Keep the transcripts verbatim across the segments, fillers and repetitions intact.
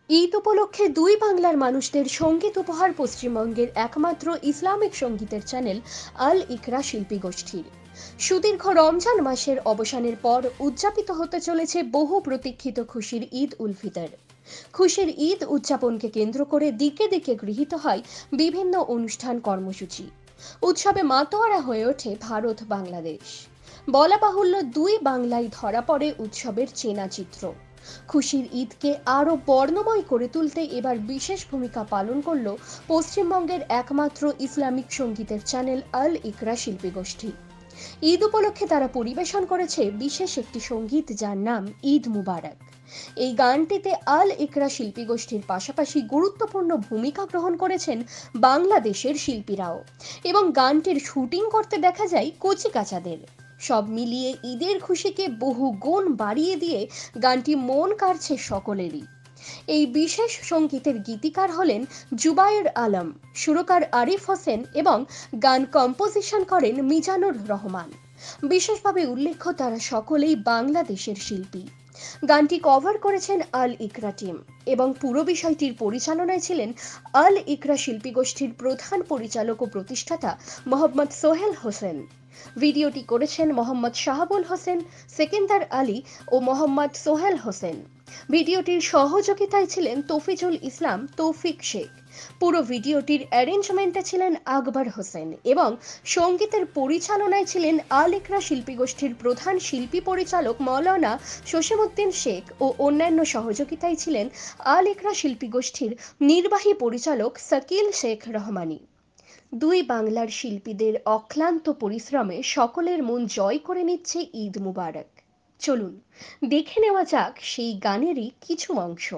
ঈদ উপলক্ষে দুই বাংলার মানুষদের সঙ্গীত উপহার পশ্চিমবঙ্গের একমাত্র ইসলামিক সঙ্গীতের চ্যানেল আল ইকরা শিল্পী গোষ্ঠীর। সুদীর্ঘ রমজান মাসের অবসানের পর উদযাপিত হতে চলেছে বহু প্রতীক্ষিত খুশির ঈদ উল ফিতর। খুশির ঈদ উদযাপনকে কেন্দ্র করে দিকে দিকে গৃহীত হয় বিভিন্ন অনুষ্ঠান কর্মসূচি। উৎসবে মাতোয়ারা হয়ে ওঠে ভারত বাংলাদেশ। বলা বাহুল্য দুই বাংলায় ধরা পড়ে উৎসবের চেনা চিত্র। খুশির ঈদকে আরও বর্ণময় করে তুলতে এবার বিশেষ ভূমিকা পালন করল পশ্চিমবঙ্গের একমাত্র ইসলামিক সঙ্গীতের চ্যানেল আল ইকরা শিল্পী গোষ্ঠী। ঈদ উপলক্ষে তারা পরিবেশন করেছে বিশেষ একটি সঙ্গীত যার নাম ঈদ মুবারক। এই গানটিতে আল ইকরা শিল্পী গোষ্ঠীর পাশাপাশি গুরুত্বপূর্ণ ভূমিকা গ্রহণ করেছেন বাংলাদেশের শিল্পীরাও, এবং গানটির শুটিং করতে দেখা যায় কচিকাচাদের। সব মিলিয়ে ঈদের খুশিকে বহু গুণ বাড়িয়ে দিয়ে গানটি মন কাড়ছে সকলেরই। এই বিশেষ সঙ্গীতের গীতিকার হলেন জুবায়ের আলম, সুরকার আরিফ হোসেন এবং গান কম্পোজিশন করেন মিজানুর রহমান। বিশেষভাবে উল্লেখ্য, তারা সকলেই বাংলাদেশের শিল্পী। গানটি কভার করেছেন আল ইকরা টিম এবং পুরো বিষয়টির পরিচালনায় ছিলেন আল ইকরা শিল্পী গোষ্ঠীর প্রধান পরিচালক ও প্রতিষ্ঠাতা মোহাম্মদ সোহেল হোসেন। ভিডিওটি করেছেন মোহাম্মদ শাহাবুল হোসেন, সেকেন্দার আলী ও মোহাম্মদ সোহেল হোসেন। ভিডিওটির সহযোগিতায় ছিলেন তৌফিজুল ইসলাম তৌফিক শেখ। পুরো ভিডিওটির অ্যারেঞ্জমেন্টে ছিলেন আকবর হোসেন এবং সঙ্গীতের পরিচালনায় ছিলেন আল ইকরা শিল্পী গোষ্ঠীর প্রধান শিল্পী পরিচালক মৌলানা শশীমুদ্দিন শেখ ও অন্যান্য সহযোগিতায় ছিলেন আল ইকরা শিল্পী গোষ্ঠীর নির্বাহী পরিচালক সাকিল শেখ রহমানি। দুই বাংলার শিল্পীদের অক্লান্ত পরিশ্রমে সকলের মন জয় করে নিচ্ছে ঈদ মুবারক। চলুন দেখে নেওয়া যাক সেই গানেরই কিছু অংশ।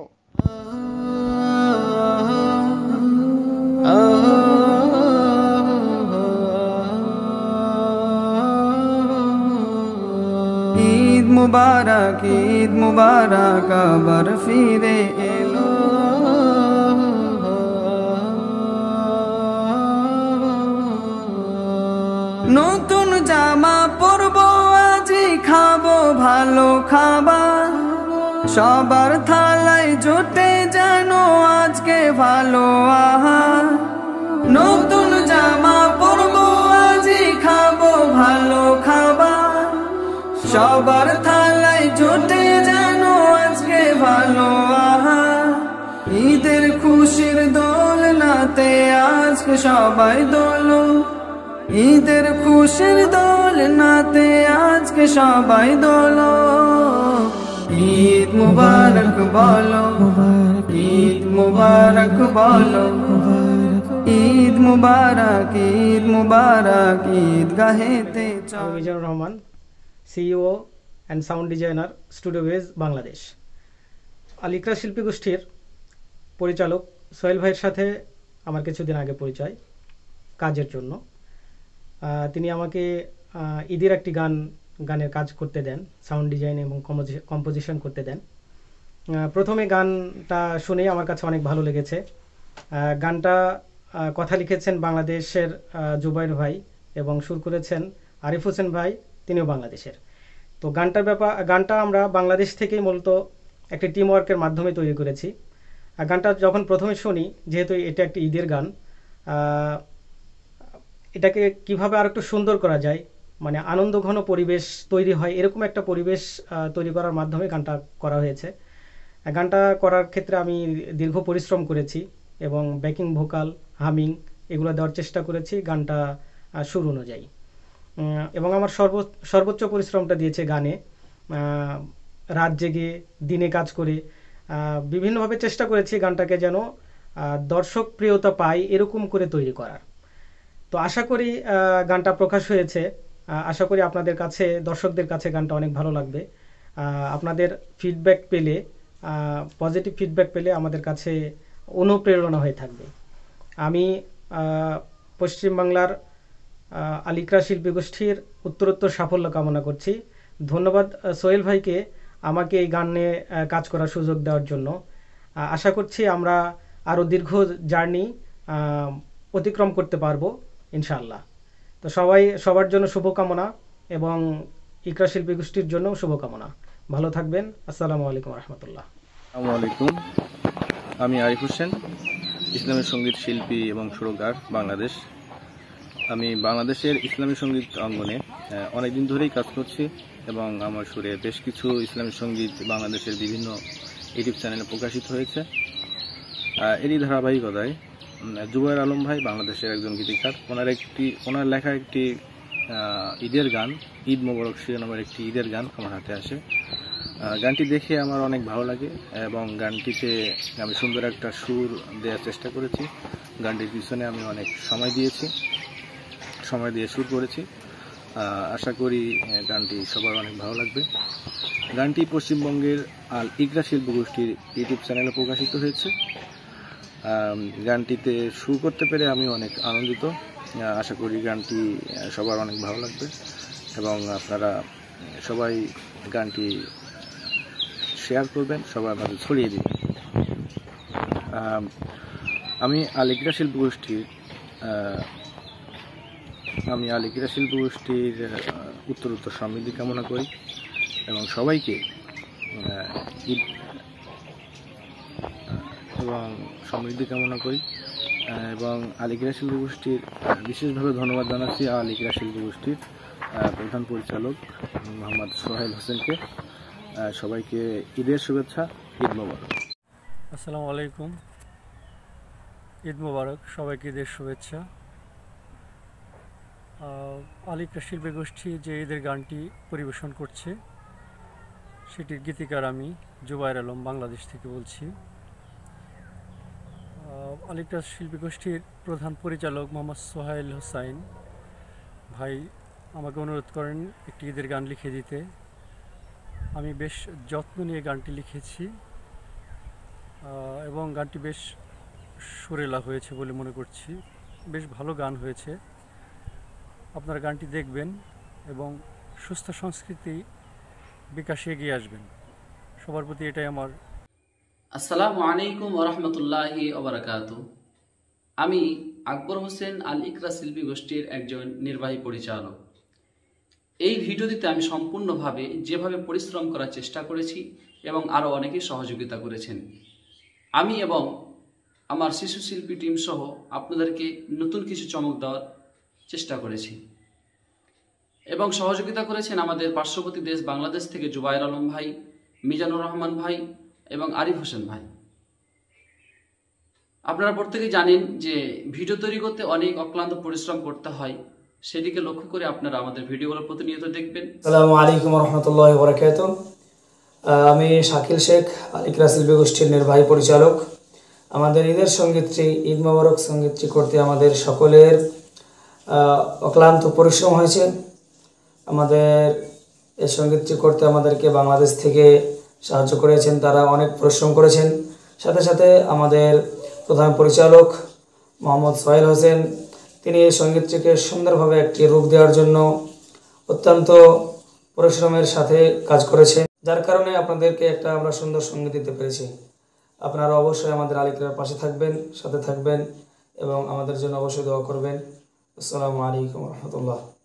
ঈদ মুবারক, ঈদ মুবারক আবার ফিরে এলো। নতুন জামা পরবো, আজি খাবো ভালো খাবার। সবার থালায় জোটে যেন আজকে ভালো আহার। নতুন জামা পরবো, আজি খাবো ভালো খাবার। সবার থালায় জোটে যেন আজকে ভালো আহার। ঈদের খুশির দোল নাতে আজকে সবাই দোলো। ঈদের খুশির দোল নাতে আজকে সবাই দোলো। ঈদ মুবারক বলো, ঈদ মুবারক বলো। ঈদ মুবারক, ঈদ মুবারক ঈদ গাহেতে। আমি Mizanur Rahman, CEO and sound designer, studio base, Bangladesh. Al Iqra শিল্পী গোষ্ঠীর পরিচালক সোহেল ভাইয়ের সাথে আমার কিছুদিন আগে পরিচয় কাজের জন্য। তিনি আমাকে ঈদের একটি গান গানের কাজ করতে দেন, সাউন্ড ডিজাইন এবং কম্পোজিশন করতে দেন। প্রথমে গানটা শুনেই আমার কাছে অনেক ভালো লেগেছে। গানটা কথা লিখেছেন বাংলাদেশের জুবায়ের ভাই এবং সুর করেছেন আরিফ হোসেন ভাই, তিনিও বাংলাদেশের। তো গানটার ব্যাপার গানটা আমরা বাংলাদেশ থেকেই মূলত একটি টিম ওয়ার্কের মাধ্যমে তৈরি করেছি। গানটা যখন প্রথমে শুনি, যেহেতু এটা একটি ঈদের গান, এটাকে কিভাবে আর একটু সুন্দর করা যায়, মানে আনন্দঘন পরিবেশ তৈরি হয়, এরকম একটা পরিবেশ তৈরি করার মাধ্যমে গানটা করা হয়েছে। গানটা করার ক্ষেত্রে আমি দীর্ঘ পরিশ্রম করেছি এবং ব্যাকিং ভোকাল, হামিং এগুলো দেওয়ার চেষ্টা করেছি গানটা সুর অনুযায়ী, এবং আমার সর্ব সর্বোচ্চ পরিশ্রমটা দিয়েছে গানে। রাত জেগে দিনে কাজ করে বিভিন্নভাবে চেষ্টা করেছি গানটাকে যেন দর্শক প্রিয়তা পায় এরকম করে তৈরি করার। তো আশা করি গানটা প্রকাশ হয়েছে, আশা করি আপনাদের কাছে, দর্শকদের কাছে গানটা অনেক ভালো লাগবে। আপনাদের ফিডব্যাক পেলে, পজিটিভ ফিডব্যাক পেলে আমাদের কাছে অনুপ্রেরণা হয়ে থাকবে। আমি পশ্চিমবাংলার আল ইকরা শিল্পী গোষ্ঠীর উত্তরোত্তর সাফল্য কামনা করছি। ধন্যবাদ সোহেল ভাইকে আমাকে এই গানে কাজ করার সুযোগ দেওয়ার জন্য। আশা করছি আমরা আরও দীর্ঘ জার্নি অতিক্রম করতে পারবো ইনশাআল্লাহ। তো সবাই সবার জন্য শুভকামনা এবং ইকরা শিল্পী গোষ্ঠীর জন্য শুভকামনা। ভালো থাকবেন। আসসালামু আলাইকুম রহমতুল্লাহ। আসসালামু আলাইকুম। আমি আরিফ হোসেন, ইসলামী সঙ্গীত শিল্পী এবং সুরকার, বাংলাদেশ। আমি বাংলাদেশের ইসলামী সঙ্গীত অঙ্গনে অনেক দিন ধরেই কাজ করছি এবং আমার সুরে বেশ কিছু ইসলামী সঙ্গীত বাংলাদেশের বিভিন্ন ইউটিউব চ্যানেলে প্রকাশিত হয়েছে। এরই ধারাবাহিকতায় জুবায়ের আলম ভাই বাংলাদেশের একজন গীতিকার, ওনার একটি ওনার লেখা একটি ঈদের গান, ঈদ মোবারক শিরোনামের একটি ঈদের গান আমার হাতে আসে। গানটি দেখে আমার অনেক ভালো লাগে এবং গানটিতে আমি সুন্দর একটা সুর দেওয়ার চেষ্টা করেছি। গানটির পিছনে আমি অনেক সময় দিয়েছি, সময় দিয়ে সুর করেছি। আশা করি গানটি সবার অনেক ভালো লাগবে। গানটি পশ্চিমবঙ্গের আল ইকরা শিল্পী গোষ্ঠীর ইউটিউব চ্যানেলে প্রকাশিত হয়েছে। গানটিতে সুর করতে পেরে আমি অনেক আনন্দিত। আশা করি গানটি সবার অনেক ভালো লাগবে এবং আপনারা সবাই গানটি শেয়ার করবেন, সবার মাঝে ছড়িয়ে দিবেন। আমি আল ইকরা শিল্পী গোষ্ঠীর আমি আল ইকরা শিল্পী গোষ্ঠীর উত্তর উত্তর সমৃদ্ধি কামনা করি এবং সবাইকে ঈদ এবং সমৃদ্ধি কামনা করি এবং আল ইকরা শিল্পী গোষ্ঠীর বিশেষভাবে ধন্যবাদ জানাচ্ছি আল ইকরা শিল্পী গোষ্ঠীর প্রধান পরিচালক মোহাম্মদ সোহেল হোসেনকে। সবাইকে ঈদের শুভেচ্ছা, ঈদ মোবারক। আসসালামু আলাইকুম, ঈদ মোবারক, সবাইকে ঈদের শুভেচ্ছা। আল ইকরা শিল্পী গোষ্ঠী যে ঈদের গানটি পরিবেশন করছে সেটির গীতিকার আমি জুবায়ের আলম, বাংলাদেশ থেকে বলছি। আল ইকরা শিল্পী গোষ্ঠীর প্রধান পরিচালক মোহাম্মদ সোহেল হোসেন ভাই আমাকে অনুরোধ করেন একটি ঈদের গান লিখে দিতে। আমি বেশ যত্ন নিয়ে গানটি লিখেছি এবং গানটি বেশ সুরেলা হয়েছে বলে মনে করছি। বেশ ভালো গান হয়েছে। আপনারা গানটি দেখবেন এবং সুস্থ সংস্কৃতি বিকাশে এগিয়ে আসবেন। সবার প্রতি এটাই আমার। আসসালামু আলাইকুম ওয়া রাহমাতুল্লাহি ওয়া বারাকাতুহু। আমি আকবর হোসেন, আল ইকরা শিল্পী গোষ্ঠীর একজন নির্বাহী পরিচালক। এই ভিডিওটিতে আমি সম্পূর্ণভাবে যেভাবে পরিশ্রম করার চেষ্টা করেছি এবং আরও অনেকেই সহযোগিতা করেছেন। আমি এবং আমার শিশু শিল্পী টিম সহ আপনাদেরকে নতুন কিছু চমক দেওয়ার চেষ্টা করেছি এবং সহযোগিতা করেছেন আমাদের পার্শ্ববর্তী দেশ বাংলাদেশ থেকে জুবায়ের আলম ভাই, মিজানুর রহমান ভাই এবং আরিফ হোসেন ভাই। আপনারা প্রত্যেকেই জানেন যে ভিডিও তৈরি করতে অনেক অক্লান্ত পরিশ্রম করতে হয়, সেদিকে লক্ষ্য করে আপনারা আমাদের ভিডিওগুলো প্রতিনিয়ত দেখবেন। আসসালামু আলাইকুম ওয়া রাহমাতুল্লাহি ওয়া বারাকাতুহু। আমি শাকিল শেখ, আল ইকরা শিল্পী গোষ্ঠীর নির্বাহী পরিচালক। আমাদের ঈদের সঙ্গীতটি, ঈদ মোবারক সঙ্গীতটি করতে আমাদের সকলের অক্লান্ত পরিশ্রম হয়েছে। আমাদের এই সঙ্গীতটি করতে আমাদেরকে বাংলাদেশ থেকে সাহায্য করেছেন, তারা অনেক পরিশ্রম করেছেন। সাথে সাথে আমাদের প্রধান পরিচালক মোহাম্মদ সোহেল হোসেন, তিনি এই সঙ্গীতটিকে সুন্দরভাবে একটি রূপ দেওয়ার জন্য অত্যন্ত পরিশ্রমের সাথে কাজ করেছেন, যার কারণে আপনাদেরকে একটা আমরা সুন্দর সঙ্গীত দিতে পেরেছি। আপনারা অবশ্যই আমাদের আল ইকরার পাশে থাকবেন, সাথে থাকবেন এবং আমাদের জন্য অবশ্যই দোয়া করবেন। আসসালামু আলাইকুম ওয়া রাহমাতুল্লাহ।